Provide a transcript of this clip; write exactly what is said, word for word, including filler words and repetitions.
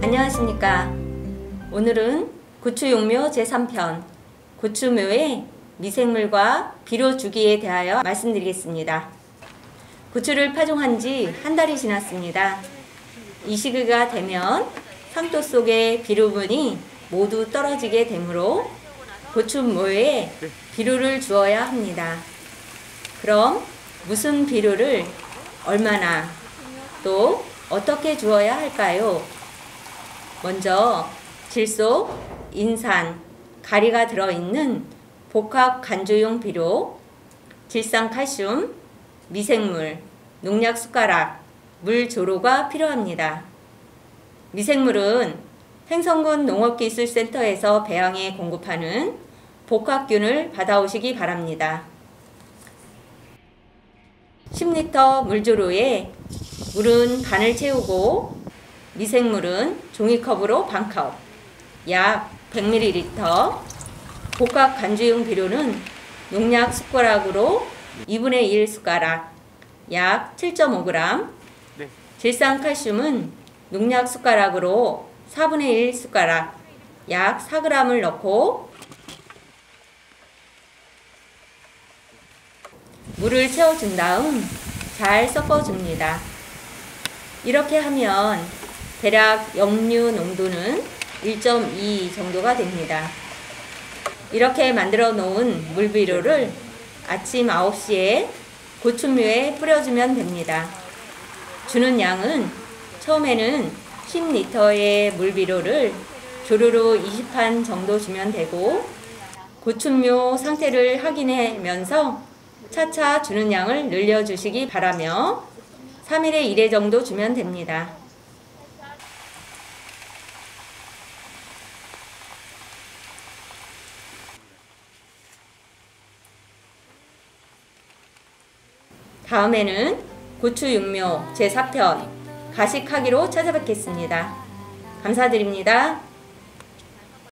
안녕하십니까. 오늘은 고추용묘 제삼 편 고추묘의 미생물과 비료 주기에 대하여 말씀드리겠습니다. 고추를 파종한 지 한 달이 지났습니다. 이 시기가 되면 상토 속의 비료분이 모두 떨어지게 되므로 고추묘에 비료를 주어야 합니다. 그럼 무슨 비료를 얼마나 또 어떻게 주어야 할까요? 먼저 질소, 인산, 가리가 들어있는 복합 간주용 비료, 질산칼슘, 미생물, 농약 숟가락, 물 조로가 필요합니다. 미생물은 횡성군 농업기술센터에서 배양해 공급하는 복합균을 받아오시기 바랍니다. 십 리터 물조로에 물은 반을 채우고 미생물은 종이컵으로 반 컵, 약 백 밀리리터, 복합 간주용 비료는 농약 숟가락으로 이분의 일 숟가락, 약 칠 점 오 그램, 네. 질산칼슘은 농약 숟가락으로 사분의 일 숟가락, 약 사 그램을 넣고 물을 채워준 다음 잘 섞어줍니다. 이렇게 하면 대략 염류 농도는 일 점 이 정도가 됩니다. 이렇게 만들어 놓은 물비료를 아침 아홉 시에 고추묘에 뿌려주면 됩니다. 주는 양은 처음에는 십 리터의 물비료를 조루로 이십 판 정도 주면 되고 고추묘 상태를 확인하면서 차차 주는 양을 늘려주시기 바라며 삼 일에 일 회 정도 주면 됩니다. 다음에는 고추육묘 제사 편 가식하기로 찾아뵙겠습니다. 감사드립니다.